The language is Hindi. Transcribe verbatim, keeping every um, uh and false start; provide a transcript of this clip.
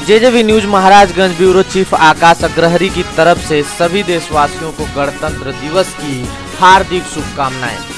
जेजेवी news Maharajganj bureau chief Akash Agrahari की तरफ से सभी देशवासियों को गणतंत्र दिवस की हार्दिक शुभकामनाएं।